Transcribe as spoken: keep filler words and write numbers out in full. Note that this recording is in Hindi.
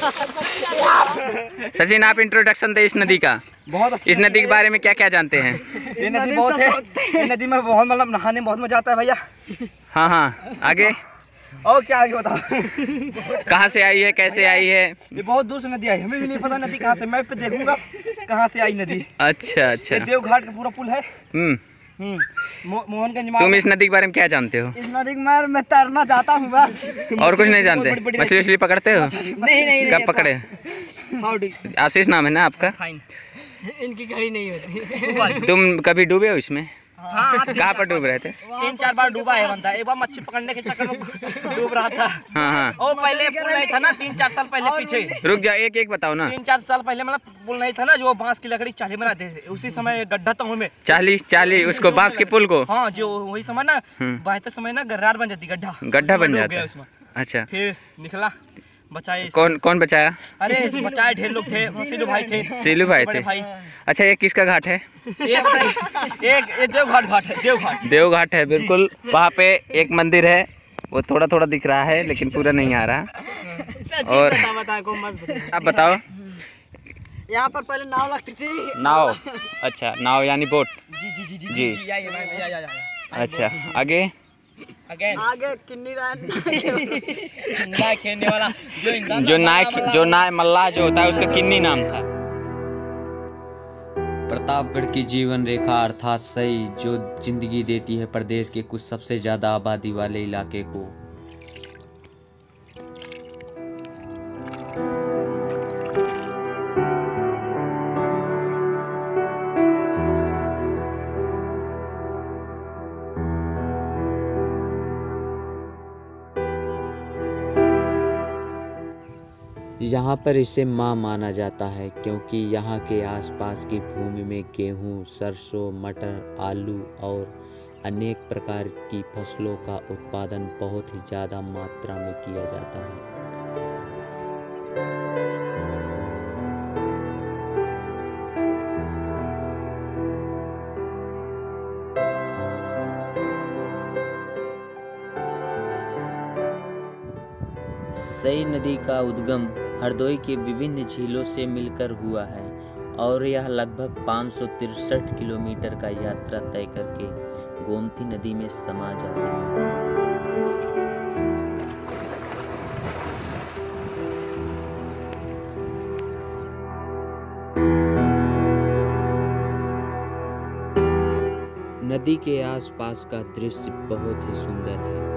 सचिन, आप इंट्रोडक्शन दे इस नदी का। बहुत अच्छा। इस नदी के बारे में क्या क्या जानते हैं? ये नदी बहुत है, ये नदी में बहुत मतलब नहाने में बहुत मजा आता है भैया। हाँ हाँ, आगे और क्या आगे बताओ? कहाँ से आई है, कैसे आई है? ये बहुत दूर से नदी आई, हमें भी नहीं पता नदी कहाँ से, मैप पे देखूंगा कहाँ से आई नदी। अच्छा अच्छा। ये देवघाट का पूरा पुल है। हम्म हम्म मो, मोहनगंज। तुम इस नदी के बारे में क्या जानते हो? इस नदी में मैं तैरना चाहता हूँ बस। और कुछ नहीं जानते? मछली वछली पकड़ते हो? नहीं नहीं। कब पकड़े? आशीष नाम है ना आपका? इनकी घड़ी नहीं होती। तुम कभी डूबे हो इसमें? हाँ, कहाँ पर डूब रहे थे? तीन चार बार डूबा है बंदा। एक बार मच्छी पकड़ने के चक्कर में डूब रहा था। हाँ हाँ। ओ पहले पुल नहीं था ना, तीन चार साल पहले पीछे। रुक जा, एक एक बताओ ना। तीन चार साल पहले मतलब पुल नहीं था ना, जो बांस की लकड़ी चाली बनाते थे, उसी समय गड्ढा था उनमें। चाली चाली उसको बांस के पुल को? हाँ, जो वही समय ना बहते समय ना गर्रार बन जाती, गड्ढा गड्ढा बन जाता है उसमें। अच्छा, फिर निकला, बचाए। कौन कौन बचाया? अरे बचाए, ढेर लोग थे, सीलू भाई थे। सीलू भाई थे। अच्छा, ये किसका घाट है? एक एक देवघाट घाट है। देवघाट देवघाट है, बिल्कुल। वहाँ पे एक मंदिर है, वो थोड़ा थोड़ा दिख रहा है लेकिन पूरा नहीं आ रहा। और आप बताओ। यहाँ पर पहले नाव लगती थी। नाव? अच्छा, नाव यानी बोट। जी जी जी जी जी। जी, या, या, या, या, या। अच्छा, आगे आगे किन्नी नाय खेलने वाला जो इंसान जो नाय जो नाय मल्लाह जो होता है उसका किन्नी नाम था। प्रतापगढ़ की जीवन रेखा अर्थात सही, जो जिंदगी देती है प्रदेश के कुछ सबसे ज्यादा आबादी वाले इलाके को। यहाँ पर इसे माँ माना जाता है क्योंकि यहाँ के आसपास की भूमि में गेहूँ, सरसों, मटर, आलू और अनेक प्रकार की फसलों का उत्पादन बहुत ही ज़्यादा मात्रा में किया जाता है। सई नदी का उद्गम हरदोई के विभिन्न झीलों से मिलकर हुआ है और यह लगभग पाँच सौ तिरसठ किलोमीटर का यात्रा तय करके गोमती नदी में समा जाती है। नदी के आसपास का दृश्य बहुत ही सुंदर है।